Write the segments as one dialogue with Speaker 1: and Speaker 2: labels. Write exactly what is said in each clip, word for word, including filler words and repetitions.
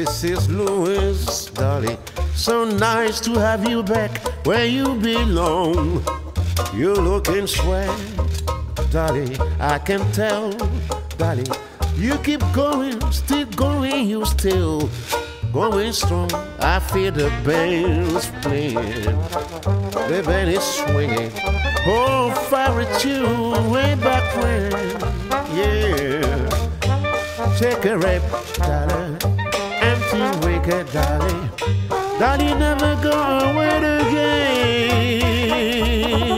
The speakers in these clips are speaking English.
Speaker 1: This is Louis, darling. So nice to have you back where you belong. You're looking sweat, darling. I can tell, darling. You keep going, still going, you still going strong. I feel the band's playing, the band is swinging. Oh, fire at you way back when, yeah. Take a rap, darling, empty wicked, darling. Darling, never go away again.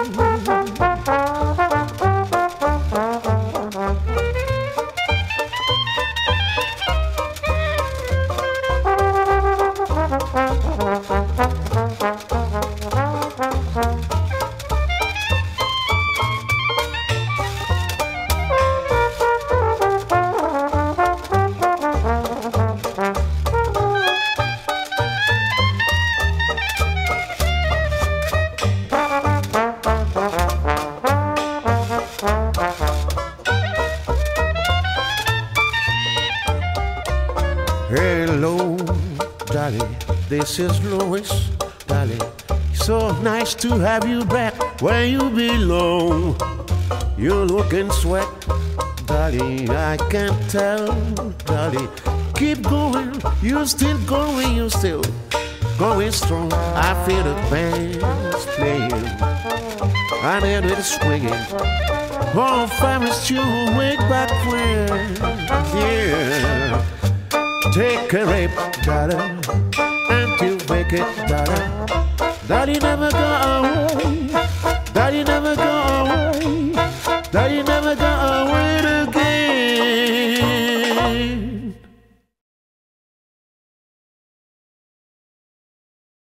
Speaker 1: Hello, darling, this is Louis, darling. So nice to have you back where you belong. You're looking sweat, darling, I can tell, darling. Keep going, you're still going, you're still going strong. I feel the band's playing, I hear it swinging. Oh, family's you way back when, yeah. Take a rape, darling, and you make it, darling. Daddy never go away, daddy never go away, daddy never go away.